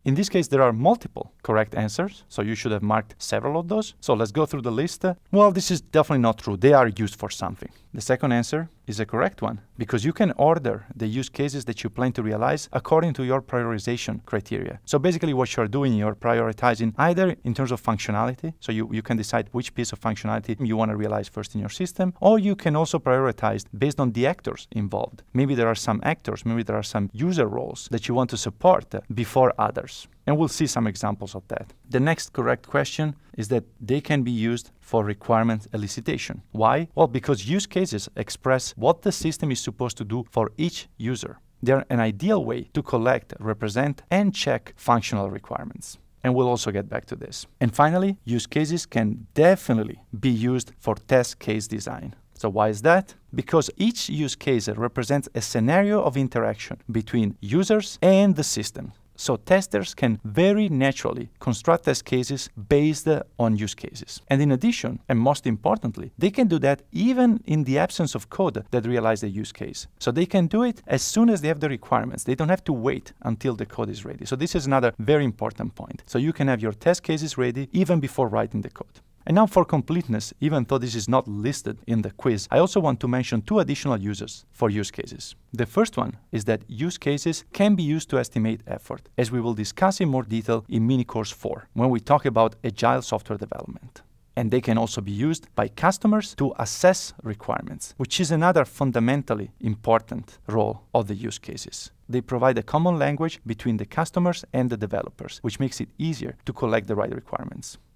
In this case, there are multiple correct answers, so you should have marked several of those. So let's go through the list. Well, this is definitely not true. They are used for something. The second answer is a correct one, because you can order the use cases that you plan to realize according to your prioritization criteria. So basically what you're doing, you're prioritizing either in terms of functionality, so you can decide which piece of functionality you want to realize first in your system, or you can also prioritize based on the actors involved. Maybe there are some actors, maybe there are some user roles that you want to support before others. And we'll see some examples of that. The next correct question is that they can be used for requirement elicitation. Why? Well, because use cases express what the system is supposed to do for each user. They are an ideal way to collect, represent, and check functional requirements. And we'll also get back to this. And finally, use cases can definitely be used for test case design. So why is that? Because each use case represents a scenario of interaction between users and the system. So testers can very naturally construct test cases based on use cases. And in addition, and most importantly, they can do that even in the absence of code that realizes the use case. So they can do it as soon as they have the requirements. They don't have to wait until the code is ready. So this is another very important point. So you can have your test cases ready even before writing the code. And now for completeness, even though this is not listed in the quiz, I also want to mention two additional uses for use cases. The first one is that use cases can be used to estimate effort, as we will discuss in more detail in mini course 4, when we talk about agile software development. And they can also be used by customers to assess requirements, which is another fundamentally important role of the use cases. They provide a common language between the customers and the developers, which makes it easier to collect the right requirements.